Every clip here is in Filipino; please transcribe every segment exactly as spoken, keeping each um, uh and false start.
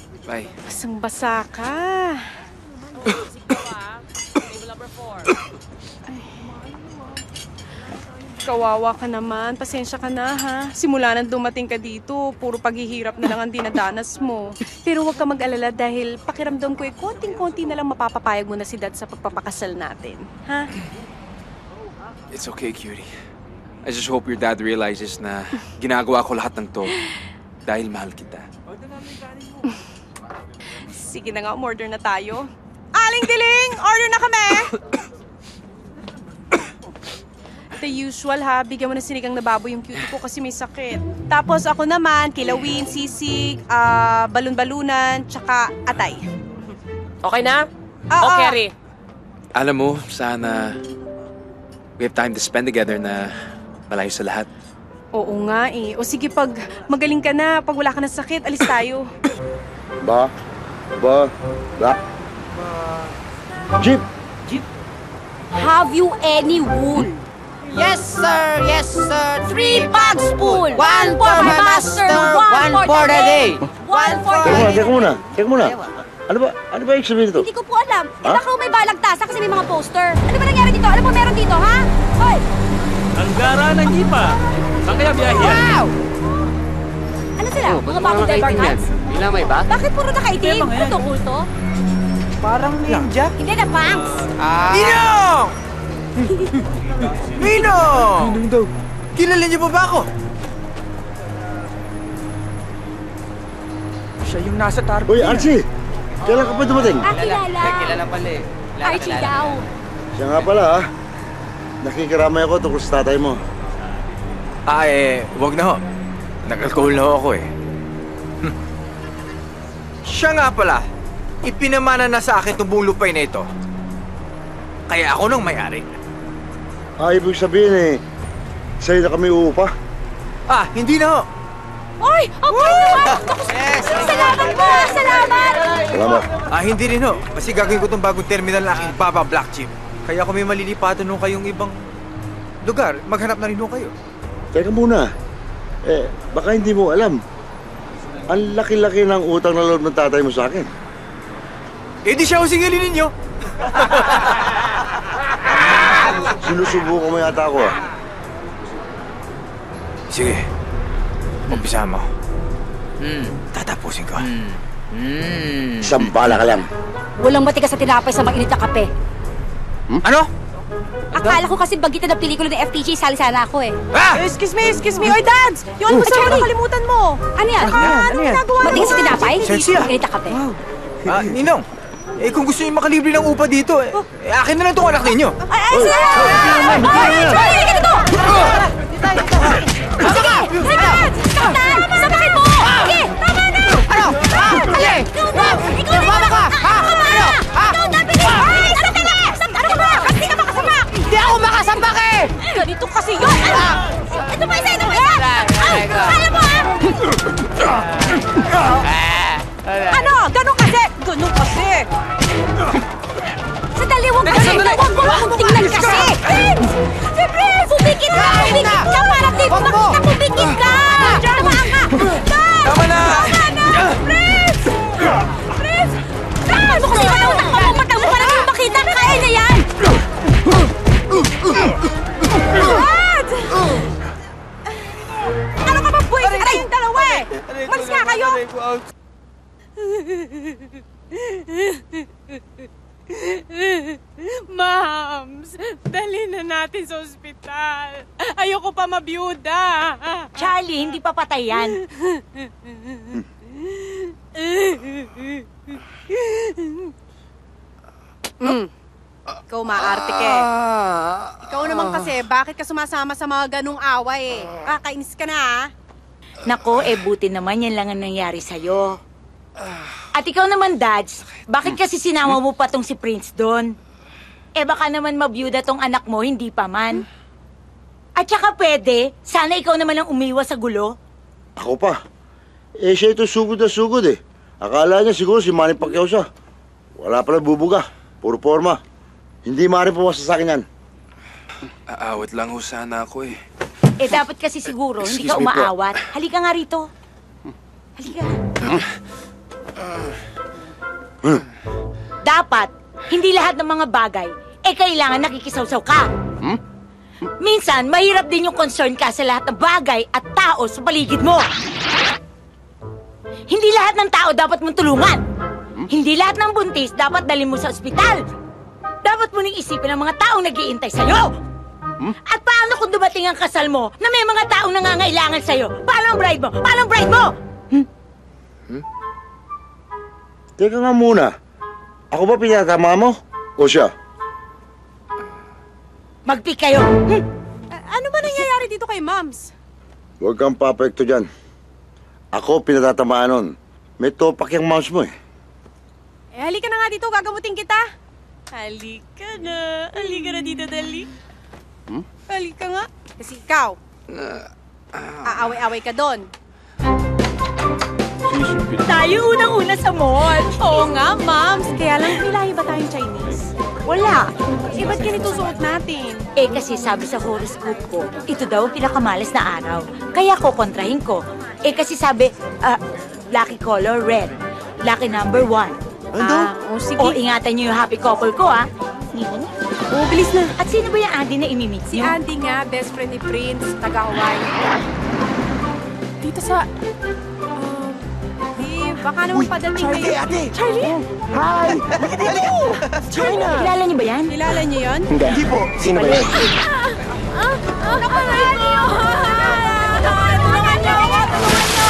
Bye. Basang-basa ka. Kawawa ka naman. Pasensya ka na, ha? Simula nang dumating ka dito, puro paghihirap na lang ang dinadanas mo. Pero huwag ka mag-alala dahil pakiramdam ko eh, konting-konti na lang mapapapayag mo na si Dad sa pagpapakasal natin. Ha? It's okay, cutie. I just hope your dad realizes na ginagawa ko lahat ng to dahil mahal kita. Sige na nga, order na tayo. Aling Diling! Order na kami! The usual ha, bigyan mo na sinigang na baboy yung cutie ko kasi may sakit. Tapos ako naman, kilawin, sisig, uh, balon-balunan, tsaka atay. Okay na? Ah, o, ah. Kerry? Alam mo, sana we have time to spend together na malayo sa lahat. Oo nga eh. O sige, pag magaling ka na, pag wala ka na sakit, alis tayo. Ba? Ba? Ba? Jeep! Jeep? Have you any wool? Yes, sir! Yes, sir! Three bags full! One for my master, one for the day! One for Teka muna, the teka muna, teka muna. Ano ba, ano ba yung sabihin nito? Hindi ko po alam. Eh Ha? baka may balagtasa kasi may mga poster. Ano ba nangyari dito? Ano ba meron dito, ha? Hoy! Ang gara ng jeepa! Saan kaya biyahe yan? Wow! Ano sila? mga bagong diaper cards? Ilamay ba? Bakit puro nakaitim? Kulto-kulto? Parang ninja. Hindi na, Pangs! Ah. Ninong! Ninong! Ninong daw. Kilala niyo ba ba ako? Siya yung nasa target. Uy, Archie! Kailan ka pa dumating? Ah, kilala. Kilala pala eh. Kilala, Archie kilala. daw. Siya nga pala, ha? Nakikiramay ako tungkol sa tatay mo. Ah, eh, wag na ho. Nag-alcohol na ho ako eh. Hm. Siya nga pala, ipinamana na sa akin itong buong lupay na ito. Kaya ako nang may-ari. Ah, ibig sabihin eh, sa'yo na kami uupa. Ah, hindi na ho. Oy! Ang bait naman! Yes! Salamat po! Salamat! Salamat. Ah, hindi rin ho. Kasi gagawin ko itong bagong terminal na aking Baba Black Chip. Kaya kung may malilipatan nung kayong ibang lugar, maghanap na rin ho kayo. Teka muna. Eh, baka hindi mo alam. Ang laki-laki ng utang na loob ng tatay mo sa akin. Eh di siya ho singilin ninyo. Sinusubukan mo yata ako, ah. Sige. Umpisa mo. Hmm. Tatapusin ko. Hmm. Hmm. Isang bala ka lang. Walang matigas sa tinapay sa mainit na kape. Ano? Akala ko kasi bagitan ng pelikula ng F T J, sali sana ako eh. Ah! Excuse me, excuse me. Oy, Dads! Yung ano sa nakalimutan mo? Ano yan? Saka, anong ginagawa mo? Matigas sa tinapay? Sexy ah. Mainit na kape. Ah, Ninong. Eh kung gusto niyo makalibre ng upa dito, eh, eh akin na lang itong anak ninyo. Ay, ay, sir! Ay, ay, ka dito! Sige! Sige, Dads! Saktan! Sabakin mo! Sige! Tama na! Ano? Ah! Sige! Ikaw na! Ikaw na! Mama ka! Ha? Ikaw na! Ano? Ha? Ikaw na, bilis! Ay, ano ka na? Ano ka ba? Hindi ka makasamak! Hindi ako makasambak eh! Ganito kasi yun! Ano? Ito pa isa! Ito pa isa! Ay, kaya mo ah! Ano? Ganun kasi! Ganun kasi! Sandali, huwag ka rin! Huwag mo akong tingnan kasi! Prince! Si Prince! Pumikit ka! Pumikit ka! Para di mo makita! Pumikit ka! Tamaan ka! Dad! Tama na! Tama na! Prince! Prince! Takpan mo kasi ikaw! Takpan mo! Matang mo para di mo makita! Kaya na yan! Dad! Ano ka ba, boys? Aray yung dalawa eh! Malis nga kayo! Mams, dali na natin sa ospital. Ayoko pa mabiyuda. Charlie, hindi pa patay yan. Mm. Ikaw maarte ka eh. Ikaw naman kasi, bakit ka sumasama sa mga ganong away eh? Kakainis ka na ah. Nako, eh buti naman yan lang ang nangyari sa'yo. At ikaw naman, Dads, bakit kasi sinama mo pa tong si Prince doon? Eh baka naman mabiyuda tong anak mo, hindi pa man. At saka pwede, sana ikaw naman lang umiwas sa gulo. Ako pa. Eh, siya ito sugod na sugod eh. Akala niya siguro si Manny Pacquiao siya. Wala pala bubuga. Puro forma. Hindi maaaring pumasa sa akin yan. Aawat lang ho sana ako eh. Eh dapat kasi siguro, hindi Excuse ka me po. umaawat. Halika nga rito. Halika. Dapat, hindi lahat ng mga bagay, eh kailangan nakikisawsaw ka. Hmm? Minsan, mahirap din yung concern ka sa lahat ng bagay at tao sa paligid mo. Hindi lahat ng tao dapat mong tulungan. Hindi lahat ng buntis dapat dalhin mo sa ospital. Dapat mo nang isipin ang mga taong nag-iintay sa'yo. Hmm? At paano kung dumating ang kasal mo na may mga taong nangangailangan sa'yo? Paano ang bride mo? Paano ang bride mo? Hmm? Teka nga muna. Ako ba pinatama mo? O siya? Mag-pick kayo. Hmm? ano ba nangyayari dito kay Mams? Huwag kang papekto dyan. Ako pinatatamaan nun. May topak yung mouse mo eh. Eh, halika na nga dito, gagamutin kita. Halika na. Halika na dito, dali. Hmm? Halika nga. Kasi ikaw, aaway-away ka doon. Tayo unang-una sa mall. Oo nga, Mams. Kaya lang, nilahi ba tayong Chinese? Wala. Eh, ba't ganito suot natin? Eh kasi sabi sa horoscope ko, ito daw ang pinakamalas na araw. Kaya ko kontrahin ko. Eh kasi sabi, ah, lucky color red. Lucky number one. Ah, o sige. O ingatan niyo yung happy couple ko, ah. Oh, bilis na. At sino ba yung Andy na imimix Si niyo? Andy nga, best friend ni Prince, taga-Hawaii. Dito sa... Um, di, baka naman padating Charlie, kayo. ate! Charlie? Hi! Look at dito! China! Kilala niyo ba yan? Kilala niyo yun? Hindi. Hindi po. Sino ba yan? Nakalala niyo! Tulungan niyo ako! Tulungan niyo!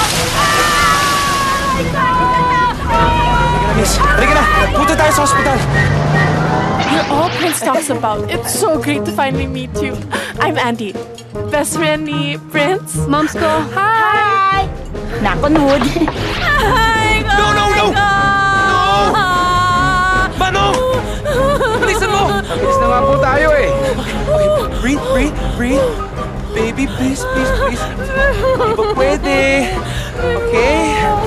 Miss, halika na! Punta tayo sa hospital! You're all Prince talks about. It's so great to finally meet you. I'm Andy. Best friend ni Prince. Moms ko. Hi! Nakunood. Hi! No, no, no! No! Mano! Bilisan mo! Bilis na nga po tayo eh. Okay, breathe, breathe, breathe. Baby, please, please, please. Hindi ba pwede? Okay?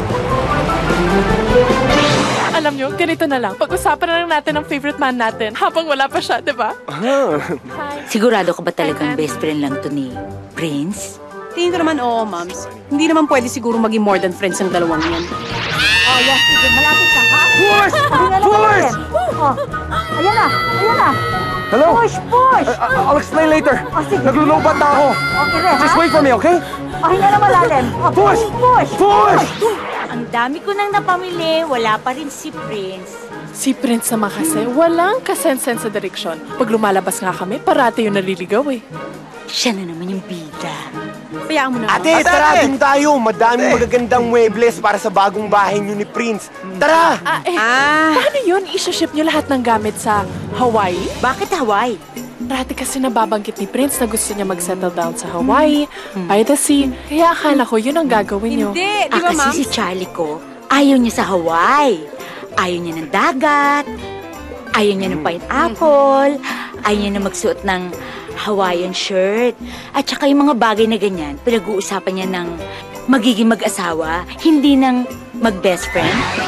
Alam nyo, ganito na lang. Pag-usapan na lang natin ang favorite man natin habang wala pa siya, di ba? Hi. Sigurado ka ba talagang best friend lang to ni Prince? Tingin ko naman, oo, Moms. Hindi naman pwede siguro maging more than friends ang dalawang yan. Oh, yes. Malapit ka, ha? Push! Push! Oh, ayan na. Ayan na. Hello? Push, push! I- I'll explain later. Oh, sige. Naglulubat na ako. Okay rin, ha? Just wait for me, okay? Oh, hinga na malalim. Oh, Push! push! Push! Ang dami ko nang napamili, wala pa rin si Prince. Si Prince naman kasi, walang kasensen sa direksyon. Pag lumalabas nga kami, parati yung naliligaw eh. Siya na naman yung bida. Payaan mo na, Ate, Moms. tara, dun tayo. Madaming magagandang muebles para sa bagong bahay niyo ni Prince. Tara! Ah, eh, Ah, paano yun? Isha-ship nyo lahat ng gamit sa Hawaii? Bakit Hawaii? Dati kasi nababanggit ni Prince na gusto niya mag-settle down sa Hawaii, by the sea. Kaya akala ko yun ang gagawin nyo. hindi. Di Ah, ba, kasi Moms? si Charlie ko, ayaw niya sa Hawaii. Ayaw niya ng dagat. Ayaw niya ng pineapple. Ayaw niya na magsuot ng Hawaiian shirt. At saka yung mga bagay na ganyan, pinag-uusapan niya ng magiging mag-asawa, hindi ng mag-best friend.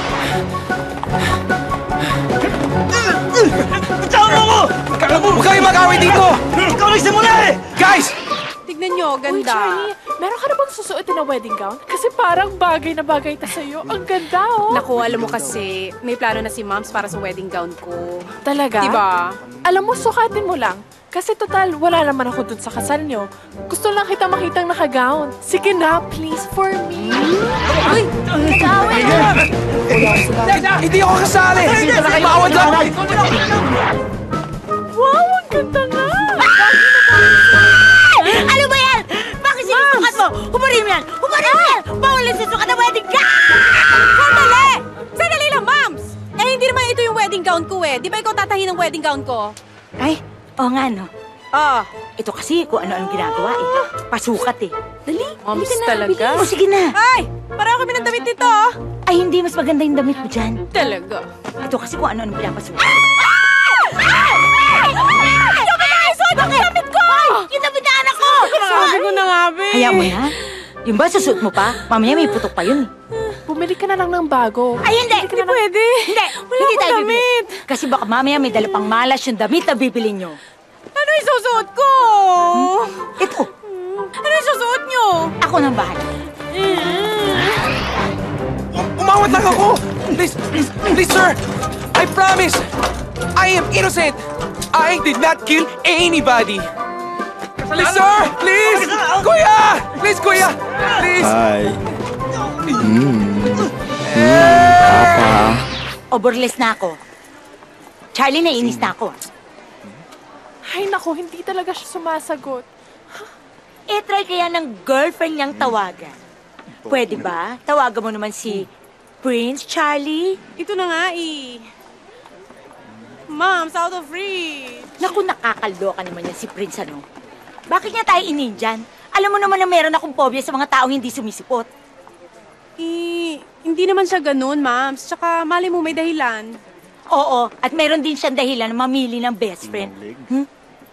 Bitawan mo ko! Huwag kayong mag-away dito! Ikaw nagsimula eh! Guys! Tignan nyo, Uy, ganda. Charlie, meron ka na bang susuotin na wedding gown? Kasi parang bagay na bagay ta sa'yo. Ang ganda, oh. Naku, alam mo kasi, may plano na si Moms para sa wedding gown ko. Talaga? Diba? Alam mo, sukatin mo lang. Kasi total, wala naman ako dun sa kasal nyo. Gusto lang kita makitang naka-gown. Sige na, please, for me. Uy! Nag-aaway na! Hindi ako kasali! Bawal ka! Wow, ang ganda nga! Ano ba yan? Bakit sinusukat mo? Hubarin mo yan! Hubarin mo yan! Bawal ang susukat na wedding gown! Sandali! Sandali lang, Moms! Eh, hindi naman ito yung wedding gown ko eh. Di ba ikaw tatahin ng wedding gown ko? Ay, oo nga no. Ah, Ito kasi kung ano-anong ginagawa eh. Pasukat eh. Dali, Moms halika na, talaga. bilhin mo. Sige na. ay! Pareho kami ng damit dito, oh. Ay, hindi. Mas maganda yung damit mo dyan. Talaga. Ito kasi kung ano-anong pinapasukat. Bakit? Yung damit ko! Yung damit na anak ko! Sabi ko na nga, babe. Hayaan mo na. Yung ba, susuot mo pa? Mamaya may putok pa yun eh. Bumili ka na lang ng bago. Ay, hindi! Hindi pwede. Hindi! Wala hindi akong tayo bibili. damit. Kasi baka mamaya may dala pang malas yung damit na bibili nyo. Ano yung susuot ko? Ito, Ano yung susuot nyo? ako nang bahala. Umawa Nagpapasalamat lang ako! Please, please, please, sir! I promise! I am innocent! I did not kill anybody! Please, sir! Please! Kuya! Please, kuya! Please! Hi. Overless na ako. Charlie, naiinis na ako. Ay, naku, hindi talaga siya sumasagot. Eh, try kaya ng girlfriend niyang tawagan. Pwede ba? Tawagan mo naman si Prince Charlie. Ito na nga eh. Mom's out of reach. Naku, nakakaloka naman yan si Prince, ano? Bakit niya tayo inindyan? Alam mo naman na meron akong phobia sa mga taong hindi sumisipot. Eh, hindi naman siya ganun, Mams. Tsaka, mali mo may dahilan. Oo, at meron din siyang dahilan na mamili ng best friend. Hmm?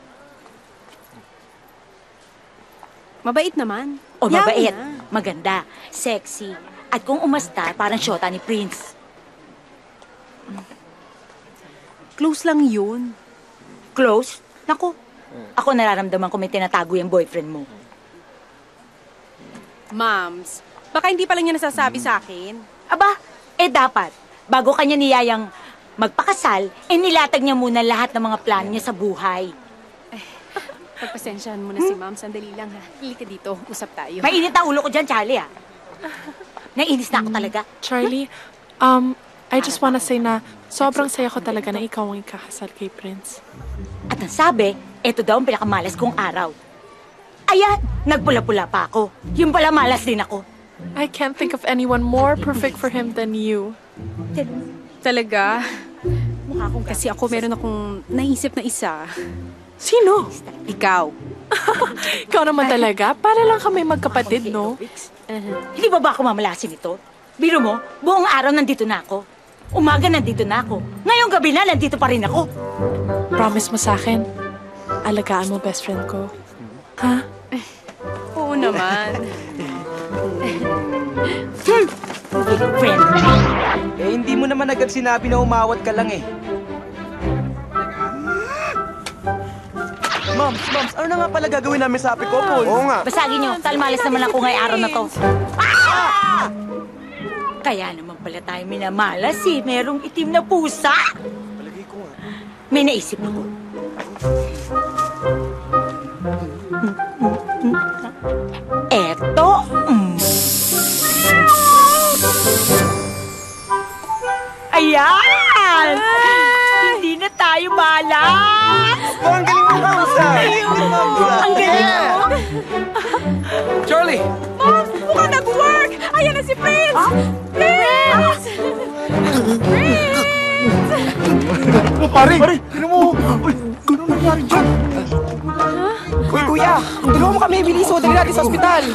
Mabait naman. O Yaman mabait, na. maganda, sexy, at kung umasta, parang syota ni Prince. Close lang yun. Close? Naku, ako nararamdaman ko may tinatago yung boyfriend mo. Mams, baka hindi pa lang niya nasasabi sa akin. Aba, eh dapat, bago kanya niyayang magpakasal, eh nilatag niya muna lahat ng mga plano niya sa buhay. Pagpasensyahan mo na si Ma'am. Sandali lang, ha. Halika dito. Usap tayo. Mainit ang ulo ko dyan, Charlie, ah. Naiinis na ako talaga. Charlie, um, I just wanna say na sobrang saya ko talaga na ikaw ang ikakasal kay Prince. At ang sabi, eto daw ang pinakamalas kong araw. Ayan, nagpula-pula pa ako. Yung pala malas din ako. I can't think of anyone more perfect for him than you. Talaga? Mukha akong Kasi ako meron akong naisip na isa. Sino? Ikaw. Ikaw naman talaga. Para lang kami magkapatid, no? Uh-huh. Hindi ba ba ako mamalasin ito? Biro mo, buong araw nandito na ako. Umaga nandito na ako. Ngayong gabi na nandito pa rin ako. Promise mo sa akin, alagaan mo best friend ko. Ha? Oo naman. Friend. Eh, hindi mo naman agad sinabi na umawat ka lang eh. Moms, Moms, ano na nga pala gagawin namin sa Happy Couple? Oo nga. Basagin nyo, talmalas naman ako ngayong araw na to. Ah! Kaya naman pala tayo minamalas eh. Merong itim na pusa. Palagay ko nga. May naisip ako. Eto. Mm. Ayan! Hindi na tayo malas! Oh, ang galing mo, Moms! Ang galing mo! Charlie! Mom, mukhang nag-work! Ayan na si Prince! Prince! Prince! Oh, pare! Pare! Tinan mo! Uy, gano'n nangyari dyan? Uy, kuya! Tulungan mo kami, bilis mo. Dali natin sa ospital.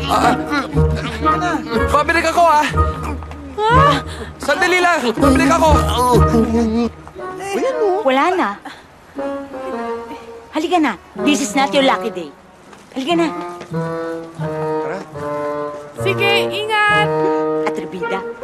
Pabilik ako, ah! Sandali lang! Pabilik ako! Wala na. Halika na. This is not your lucky day. Halika na. Sige, ingat! Atribida.